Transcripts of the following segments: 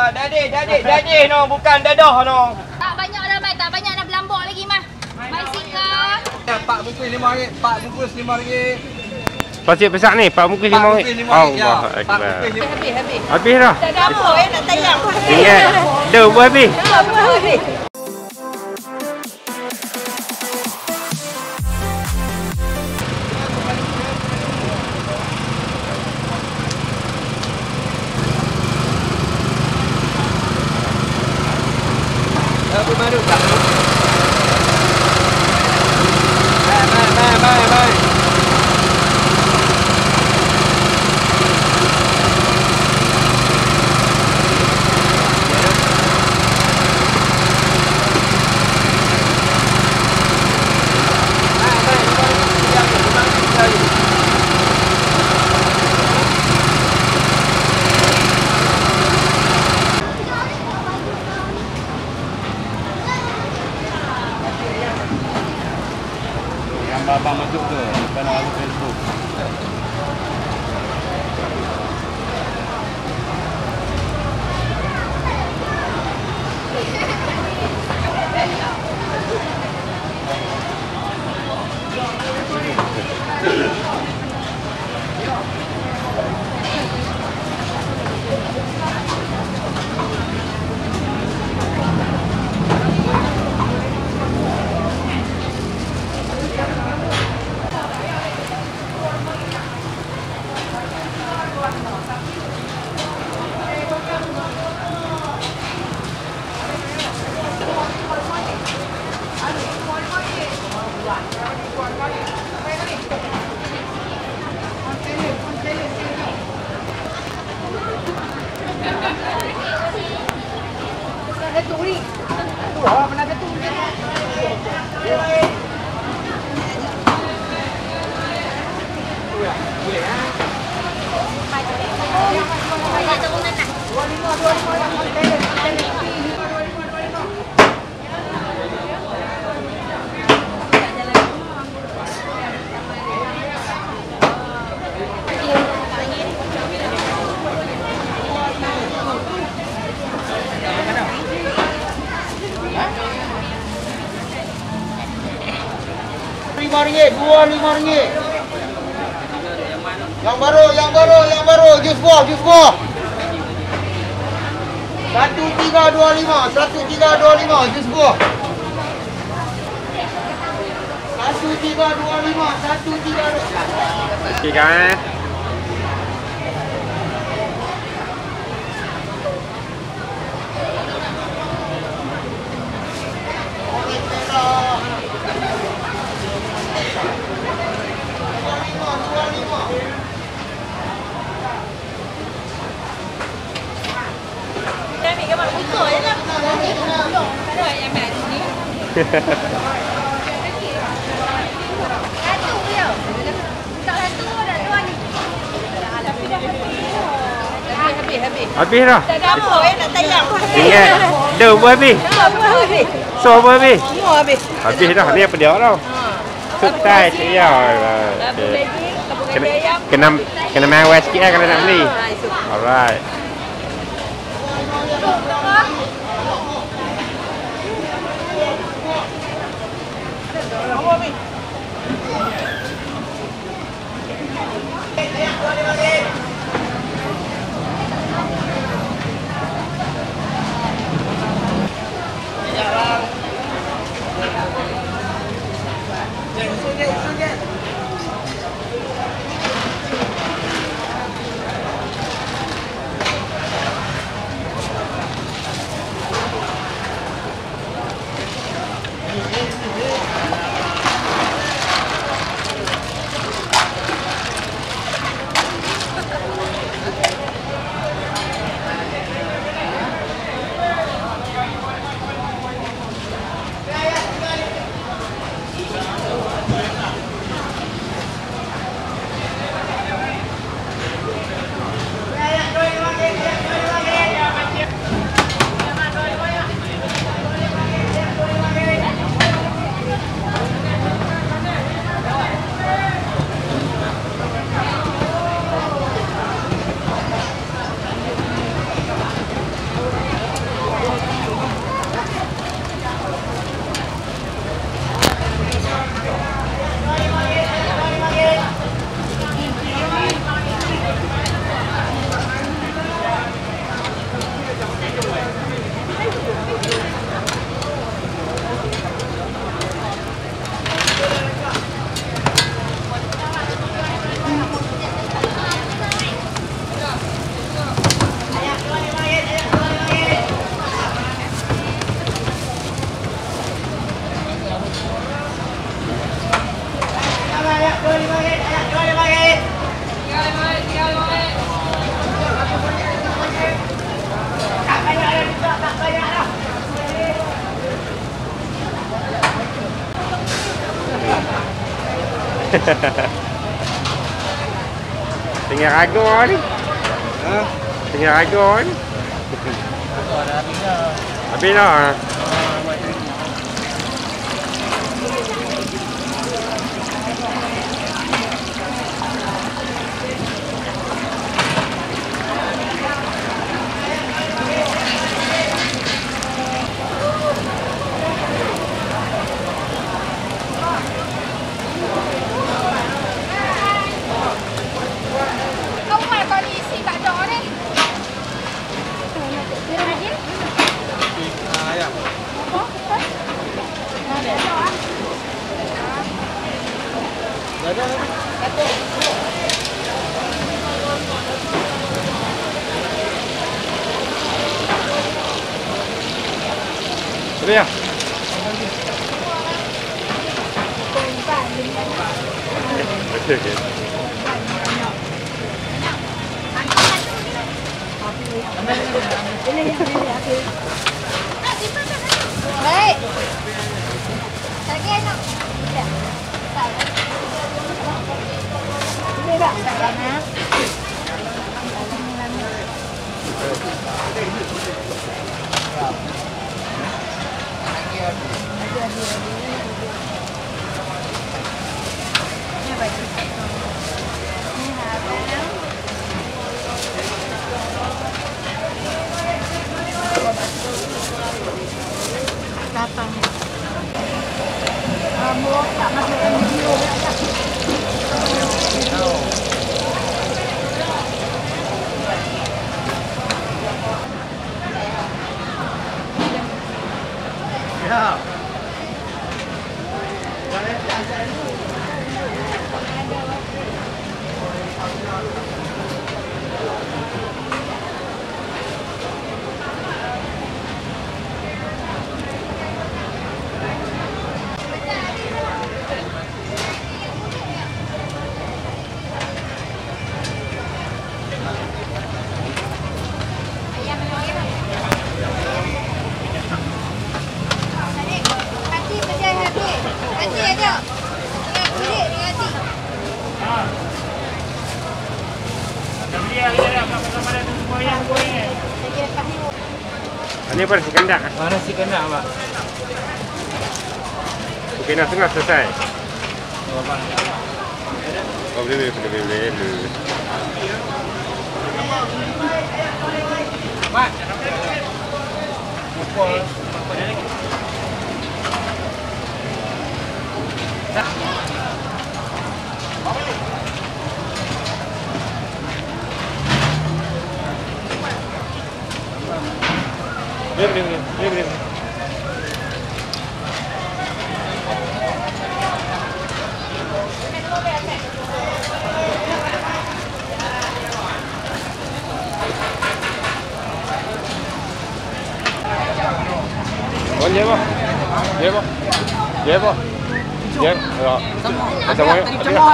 Dadih no, bukan dadah no. Tak banyak dah, Mai. Tak banyak dah berlambak lagi, Mah. Mai Sika. Pak bungkus RM5. Pak bungkus RM5. Pasir besar ni, Pak bungkus RM5. Allah Akbar. Habis. Habis dah. Tak ada apa nak tayang. Ingat. Dah buat habis. Habis. Aku baru tak. Mai. Abang masuk ke kalau aku Facebook. RM5, dua RM5. Yang baru, jus buah. 1325, jus buah. 1325. Okey kan? Habis dah. Tak ada apa nak tayang. Ingat. Dah buat habis. Habis. So apa habis? Semua habis. Habis dah. Ni apa dia orang? Sutai cik ya. Kena mewah sikit lah kalau nak beli. Alright. Tengah ragu ni. Ha? Tengah ragu ni. Ada habis dah. Habis dah. Kau buat kau ni isi kat dok ni. Dia rajin. Ayam. Oh, betul. Ada dok ah. Ada. Satu. Boleh ya? Okey. Baik. Lagi enak. Ya. Ini tak sana. Datang. Kamu tak masukkan video tak? Ya. Hati pedai hati. Hati aja. Dengan kulit dengan hati. Lagi lepas ni. Ini apa nasi kandak? Mana nasi kandak, Pak? Okey, nak tengah selesai. Oh, Pak. Oh, boleh. Mak. Boleh. Con dễ không? Dễ không? Dễ không? Dễ. Rồi. Xong rồi.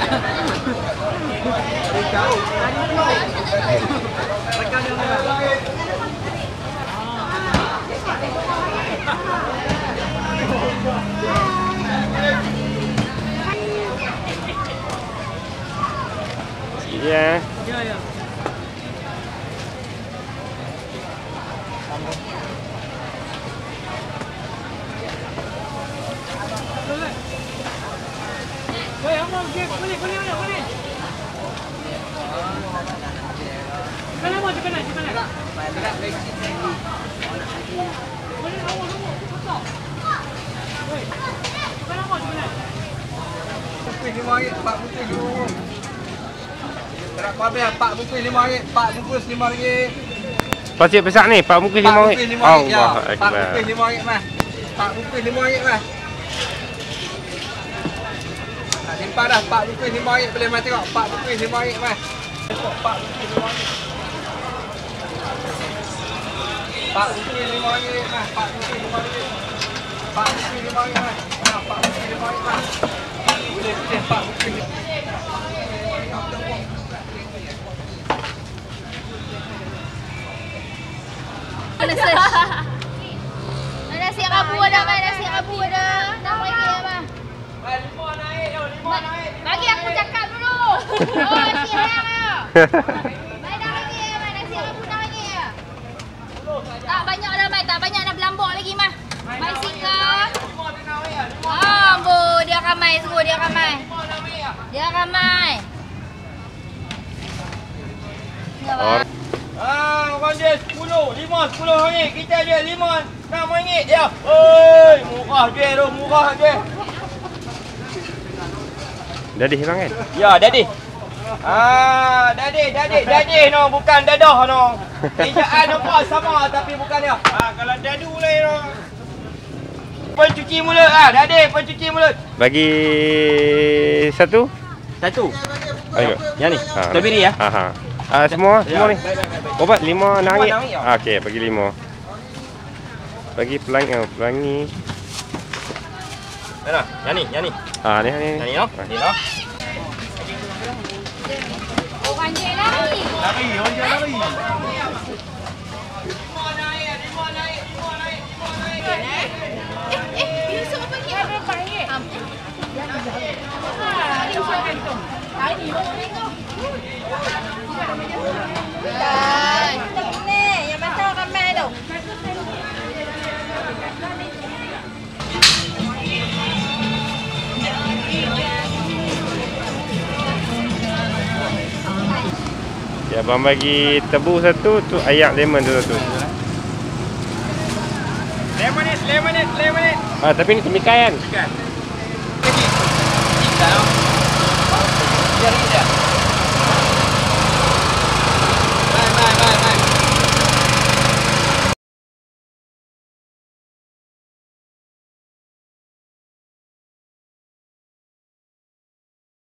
Yeah. RM5, 4 bungkus dulu. Tak apa habis 4 bungkus RM5, 4 bungkus RM5. Pasir besar ni, 4 bungkus RM5. Allah Allah Akbar. 4 Akbar. bungkus RM5 mah. 4 bungkus RM5 mah. Nak simpan dah 4 bungkus RM5 boleh mai tengok 4 bungkus RM5 mah. 4 bungkus RM5. 4 bungkus RM5 mah, 4 bungkus RM5. 4 bungkus RM5 mah. 4 bungkus RM5 mah. Boleh 4 bungkus. Nasi rabu ada kan? Nasi rabu ada. RM6 mah. Lima naik yo, lima naik. Bagi aku cakap dulu. Oh, nasi ayam ya. Mai dah lagi, mai nasi ayam pun dah lagi ya. Tak banyak dah, mai. Tak banyak dah berlambak lagi, mah. Mai sikap. Ah, bu, dia ramai semua, dia ramai. Dia ramai. Oh. Orang dia 10 ringgit. Kita dia 6 ringgit dia. Oi, murah je tu, murah je. Dadih bang kan? Ya, dadih. Dadih no, bukan dadah no. Ejaan nampak sama tapi bukan dia. Kalau dadu lain no. Pencuci mulut dadih, pencuci mulut. Bagi satu? Satu. Ayo. Yang ni. Ha. Strawberry ya. Ha. Semua ni. Baik. Obat 5 ringgit. RM6 ya? Okey, bagi 5. Bagi pelangi. Mana? Yang ni. Ni. Yang ni no. Ni no. Orang je lari. Orang je lari. Yusuf apa ni? Ada RM4. Ni, yang macam ramai tu. Ya, abang bagi tebu satu, tu ayak lemon tu satu. Lemonade. Tapi ni temikai kan? Bukan. Ini.